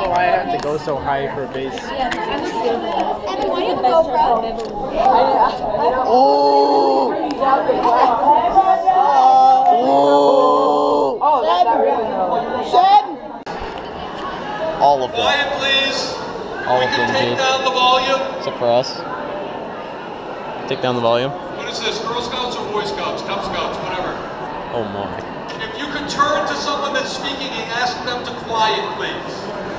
know why I have to go so high for a base. And why you have a GoPro? Oh! Oh! Shed! All of them. Quiet, please. All We of can them, take dude. down the volume. Except for us. Take down the volume. What is this? Girl Scouts or Boy Scouts? Cub Scouts, whatever. Oh my. If you could turn to someone that's speaking and ask them to quiet, please.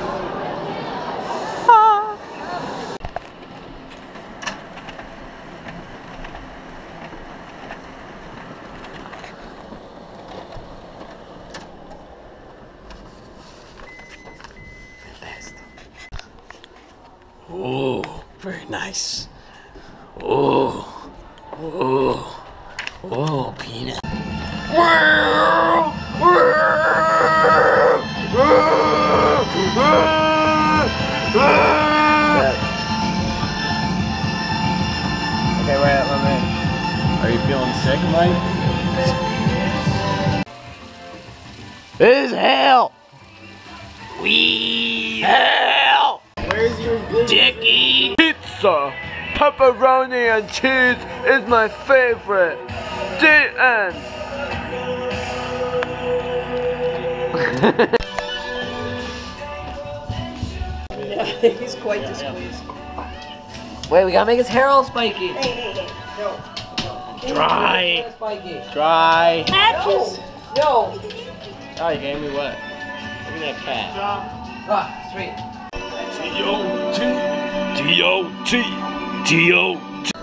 Oh, very nice. Oh, oh, oh, peanut. Okay, wait, let me. Are you feeling sick, Mike? This is hell. Hell. Where's your good Dickie? Pizza, pepperoni and cheese is my favorite. The end. He's quite displeased. Wait, we gotta make his hair all spiky. Dry. Spiky. Dry. Patches! No! Oh, you gave me what? Give me that cat. Ah, sweet. T-O-T. T-O-T. T-O-T.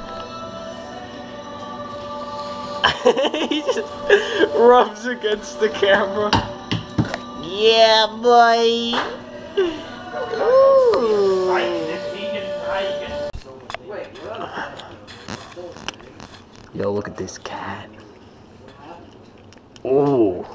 He just rubs against the camera. Yeah, boy. Ooh. Yo, look at this cat. Ooh.